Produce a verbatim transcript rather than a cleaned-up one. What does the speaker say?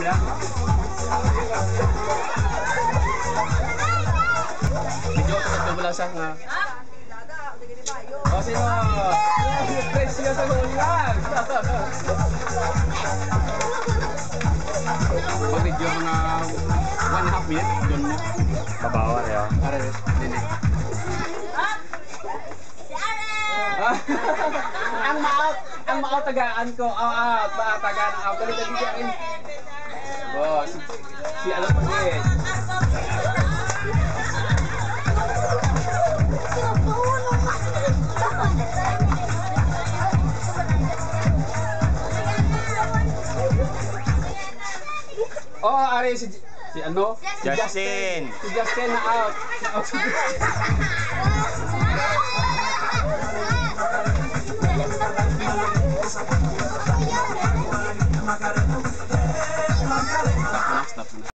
sila. Medyo tumula sa nga. O sino? Presyo sa hulang. Pag medyo mga one and a half minute, doon mo. Kabawa ya. Para rin. Dini. Ang maot, ang maot tagaan ko. Oh, out, ba tagaan ang out. Dali dali dali. Oh, si si alam mo din. Oh, ari si si ano? Si Justin. Si Justin na out. Na out. Stop na.